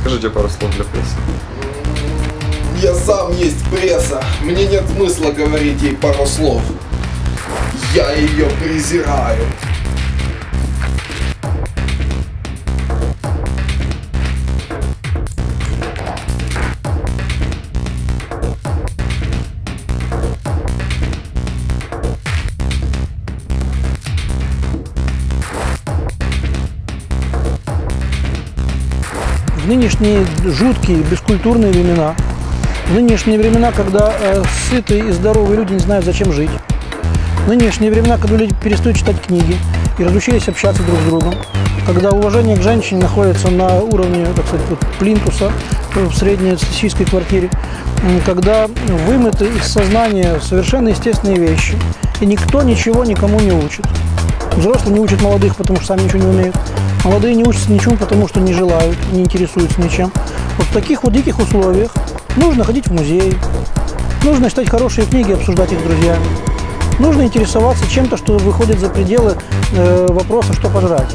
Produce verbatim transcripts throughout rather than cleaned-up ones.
Скажите пару слов для прессы. Я сам есть пресса. Мне нет смысла говорить ей пару слов. Я ее презираю. В нынешние жуткие, бескультурные времена, в нынешние времена, когда э, сытые и здоровые люди не знают, зачем жить, в нынешние времена, когда люди перестают читать книги и разучились общаться друг с другом, когда уважение к женщине находится на уровне, так сказать, вот, плинтуса в среднестатистической квартире, когда вымыты из сознания совершенно естественные вещи, и никто ничего никому не учит. Взрослые не учат молодых, потому что сами ничего не умеют. Молодые не учатся ничему, потому что не желают, не интересуются ничем. Вот в таких вот диких условиях нужно ходить в музей, нужно читать хорошие книги, обсуждать их с друзьями. Нужно интересоваться чем-то, что выходит за пределы э, вопроса, что пожрать.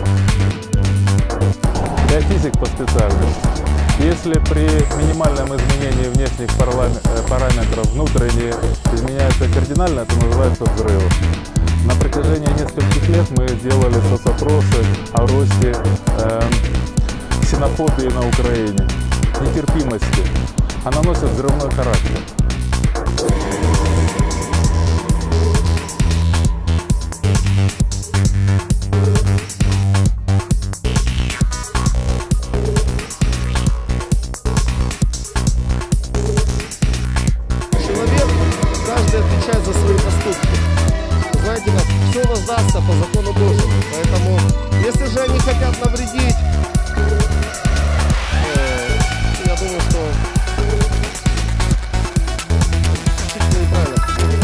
Я физик по специальности. Если при минимальном изменении внешних параметров внутренние изменяются кардинально, это называется взрывом. На протяжении нескольких лет мы делали соцопросы о росте э, ксенофобии на Украине, нетерпимости. Она носит взрывной характер. Человек, каждый отвечает за свои поступки. Знаете, как все воздастся по закону Божьему. Поэтому, если же они хотят навредить, э, я думаю, что чуть неправильно.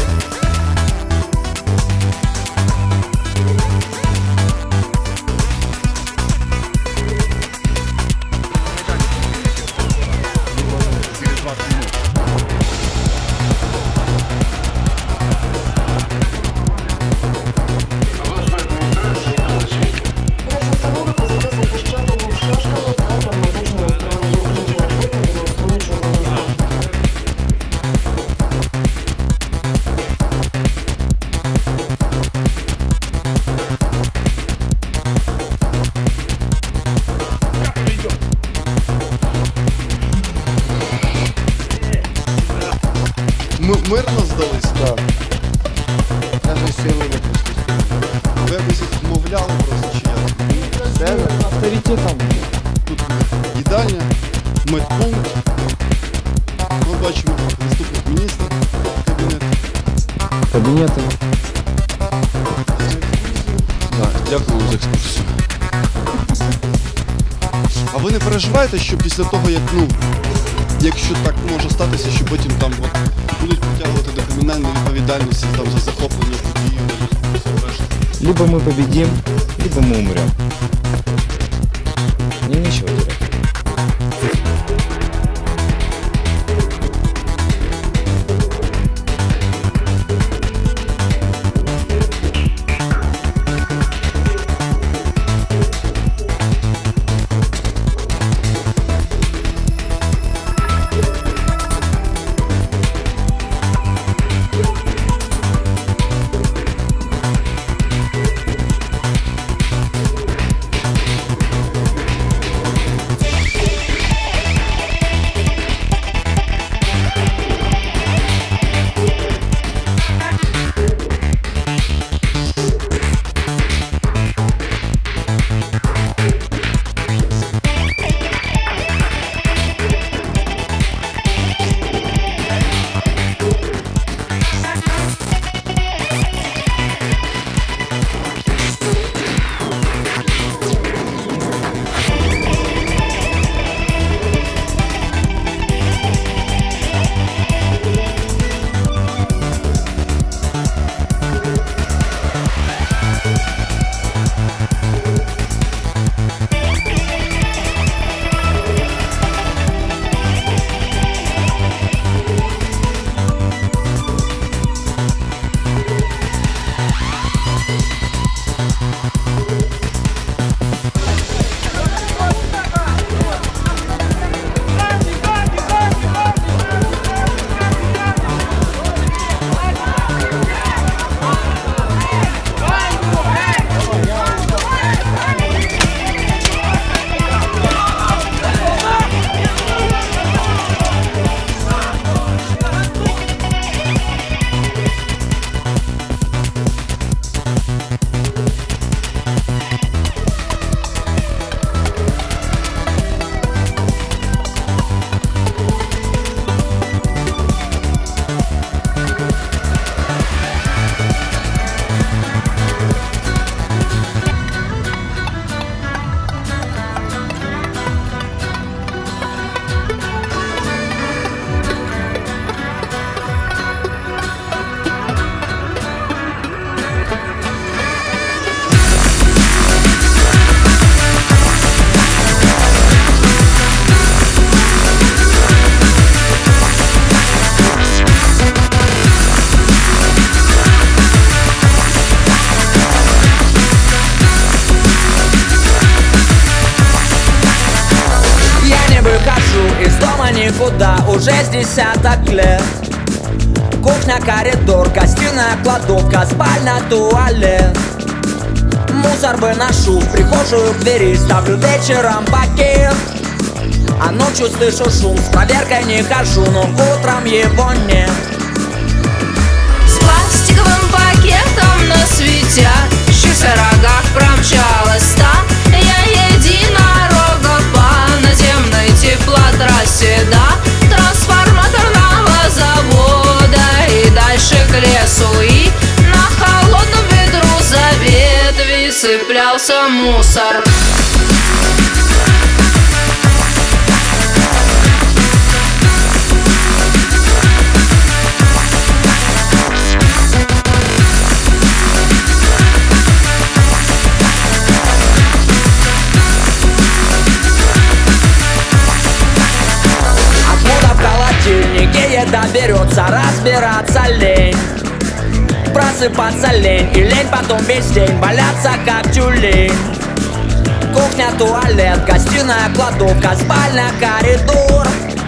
Ми мирно здались? Так. Навіть сили не прийшли. Ви якось вмовляли просто чи як? Себе? Авторитетом. Тут їдальня, медпункт. Ми бачимо заступник міністра, кабінет. Кабінети. Так, дякую вам за екскурсію. А ви не переживаєте, що після того, як, ну, якщо так може статися, що потім там от, будуть притягувати до кримінальної відповідальності там, за захоплення події, все решта? Либо мы победим, либо мы умрем. Мне нечего терять. никуда уже с десяток лет. Кухня, коридор, гостиная, кладовка, спальня, туалет. Мусор выношу в прихожую, к двери ставлю вечером пакет. А ночью слышу шум, с проверкой не хожу, но утром его нет. С пластиковым пакетом на светящихся рогах промчалась та я единорога по наземной теплотрассе до трансформаторного завода и дальше к лесу. И на холодном ветру за ветви цеплялся мусор. Еда берется, разбираться лень. Просыпаться лень и лень потом весь день валяться как тюлень. Кухня, туалет, гостиная, кладовка, спальня, коридор.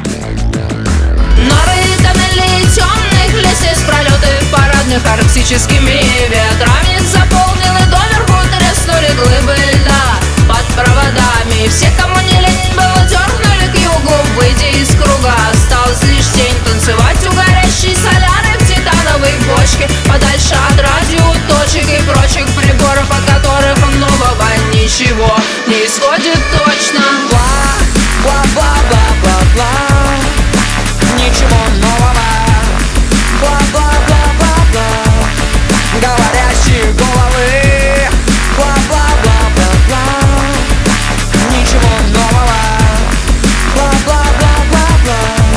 Норы, тоннели темных лестниц, пролеты парадных арктическими ветрами заполнены доверху, треснули глыбы льда под проводами. Все, кому не лень было, дернули к югу, выйдя из круга. Осталась лишь тень танцевать у горящей соляны в титановой бочке, подальше от радиоточек и прочих приборов, от которых нового ничего не исходит точно. Бла-бла-бла-бла-бла, ничего нового. Бла-бла-бла-бла-бла, говорящие головы. Бла-бла-бла-бла-бла, ничего нового. Бла-бла-бла-бла-бла.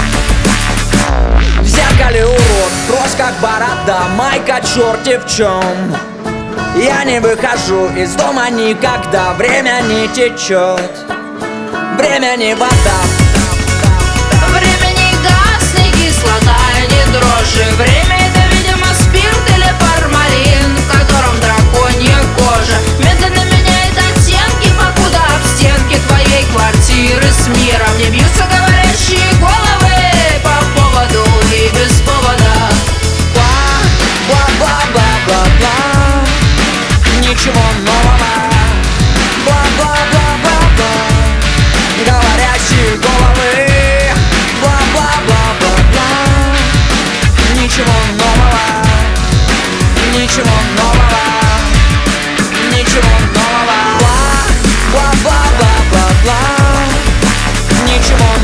В зеркале урод, кровь как борода, майка черти в чем. Я не выхожу из дома никогда, время не течет, время не вода. Время не газ, не кислота, не дрожжи. Время это, видимо, спирт или формалин, в котором драконья кожа медленно меняет оттенки, покуда об стенки твоей квартиры с миром не бьются говорящие головы по поводу и без повода. Бла-бла-бла-бла-бла, ничего нового. Бла-бла-бла-бла-бла, говорящие головы. Бла-бла-бла-бла-бла, ничего нового. Ничего нового. Ничего нового. Бла-бла-бла-бла-бла, ничего